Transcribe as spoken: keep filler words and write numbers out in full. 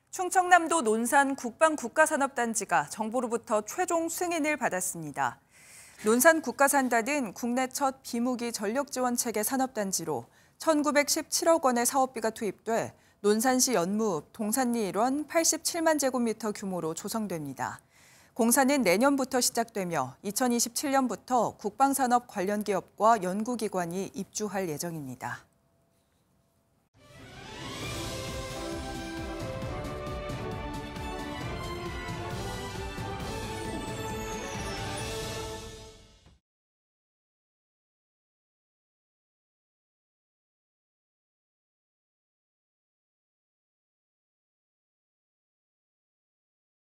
충청남도 논산 국방국가산업단지가 정부로부터 최종 승인을 받았습니다. 논산 국가산단은 국내 첫 비무기 전력지원체계 산업단지로 천구백십칠억 원의 사업비가 투입돼 논산시 연무읍 동산리 일원 팔십칠만 제곱미터 규모로 조성됩니다. 공사는 내년부터 시작되며 이천이십칠 년부터 국방산업 관련 기업과 연구기관이 입주할 예정입니다.